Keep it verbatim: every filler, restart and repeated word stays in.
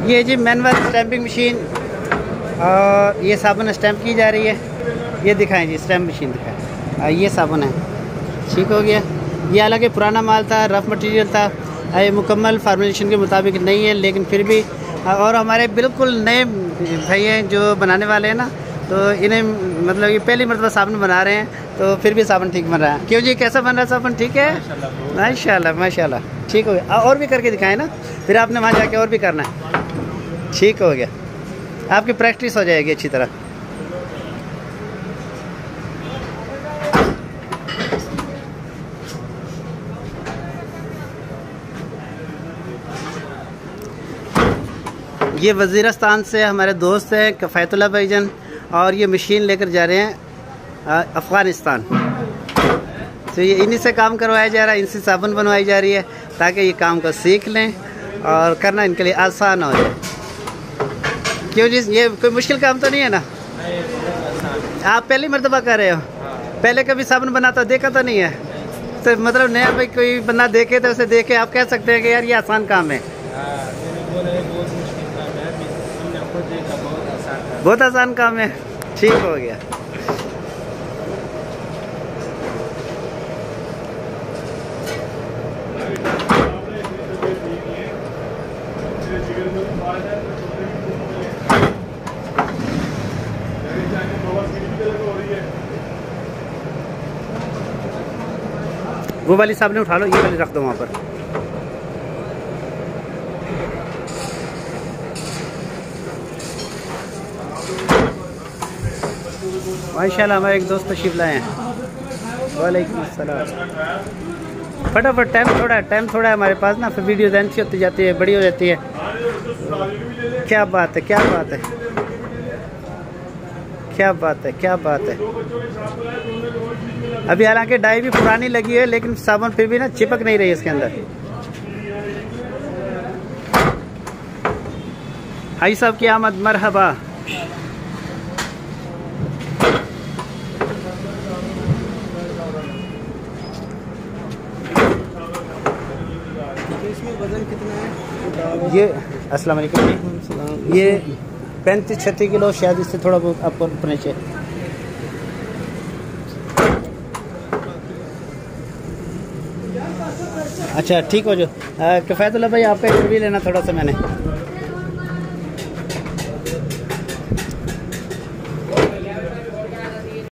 ये जी manual stamping machine, और ये साबुन स्टैंप की जा रही है। ये दिखाएं जी, स्टैंप मशीन दिखाएं। ये साबुन है, ठीक हो गया। ये हालांकि पुराना माल था, रफ़ मटेरियल था, ये मुकम्मल फार्मूलेशन के मुताबिक नहीं है, लेकिन फिर भी, और हमारे बिल्कुल नए भाई हैं जो बनाने वाले हैं ना, तो इन्हें मतलब ये पहली मरतबा साबुन बना रहे हैं, तो फिर भी साबुन ठीक बन रहा है। क्यों जी, कैसा बन रहा है साबुन? ठीक है, माशाल्लाह माशाल्लाह, ठीक हो गया। और भी करके दिखाएं ना, फिर आपने वहाँ जाके और भी करना है। ठीक हो गया, आपकी प्रैक्टिस हो जाएगी अच्छी तरह। ये वज़ीरिस्तान से हमारे दोस्त हैं कफ़ायतुल्लाह भाईजान, और ये मशीन लेकर जा रहे हैं अफ़गानिस्तान। तो ये इन्हीं से काम करवाया जा रहा है, इनसे साबुन बनवाई जा रही है, ताकि ये काम को सीख लें और करना इनके लिए आसान हो जाए। क्यों जी, ये कोई मुश्किल काम तो नहीं है ना? आप पहली मरतबा कर रहे हो? पहले कभी साबुन बनाता देखा तो नहीं है? तो मतलब नया भाई कोई बंदा देखे तो उसे देखे आप कह सकते हैं कि यार ये आसान काम है। बहुत आसान काम है, ठीक हो गया। वो वाली सामने उठा लो, ये वाली रख दो वहाँ पर। माशाल्लाह हमारे एक दोस्त तशरीफ लाए हैं। वालेकुम अस्सलाम। फटाफट, टाइम थोड़ा है, टाइम थोड़ा है हमारे पास ना, फिर वीडियो लेंथी होती जाती है, बड़ी हो जाती है। क्या बात है, क्या बात है, क्या बात है, क्या बात है। अभी हालांकि डाई भी पुरानी लगी है, लेकिन साबुन फिर भी ना चिपक नहीं रही है इसके अंदर। हाई साहब की आमद, मरहबा। इसमें वजन कितना है ये? अस्सलाम वालेकुम। ये पैंतीस छत्तीस किलो शायद, इससे थोड़ा बहुत आपको ऊपर नीचे। अच्छा ठीक हो जो। कफ़ायतुल्लाह भाई आपका इंटरव्यू लेना थोड़ा सा मैंने।